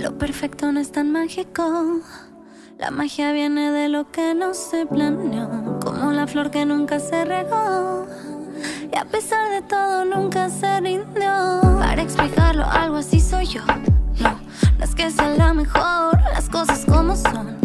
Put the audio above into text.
Lo perfecto no es tan mágico. La magia viene de lo que no se planeó, como la flor que nunca se regó y a pesar de todo nunca se rindió. Para explicarlo algo así soy yo. No, no es que sea la mejor, las cosas como son.